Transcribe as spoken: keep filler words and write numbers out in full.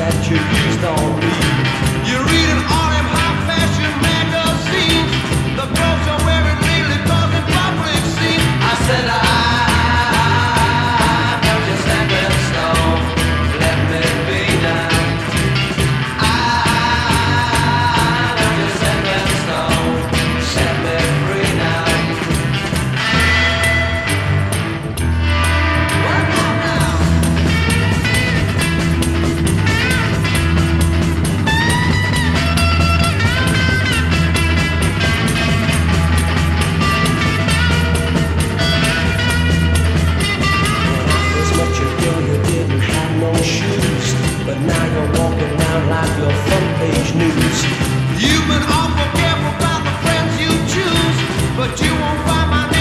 that you used on me. You're reading all them high-fashion magazines. The clothes you're wearing lately causing public scenes. I said I am just stepping stone. Let me be now. I am just stepping stone. Set me free now. What now now? Was what you do, you didn't have no shoes, but now you're walking around like your front page news. You've been awful careful about the friends you choose, but you won't find my name.